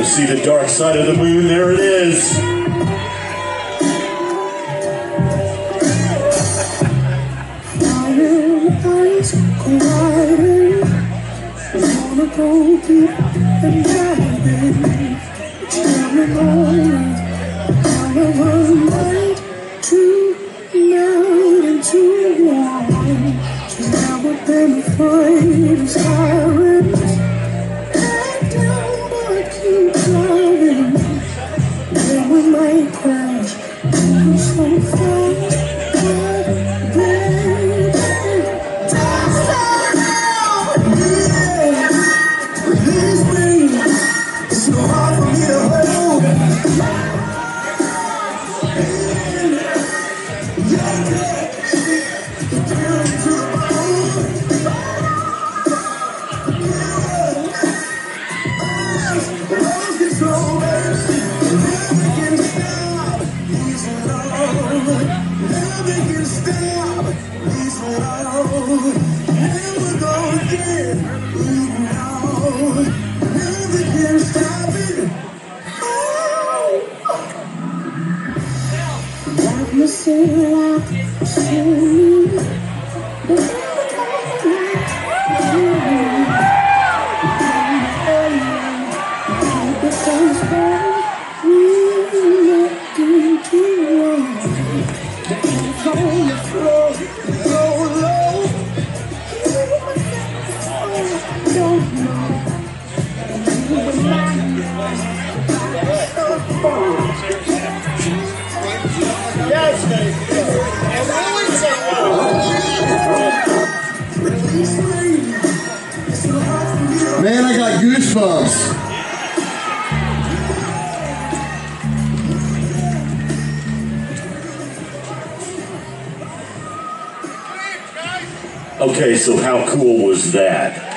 see the dark side of the moon. There it is. Eyes colliding, wanna go deep and diving. Coming on, out of one night to night into one. She's never been afraid of sirens. Head down, but keep driving. Then we might crash, moving so fast. Man, I got goosebumps. Okay, so how cool was that?